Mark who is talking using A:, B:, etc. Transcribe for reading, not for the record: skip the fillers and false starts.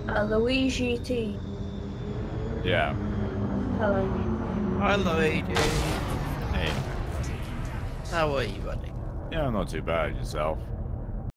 A: Luigi T.
B: Yeah.
A: Hello.
C: Hi, Luigi.
B: Hey.
C: How are you, buddy?
B: Yeah, not too bad. Yourself?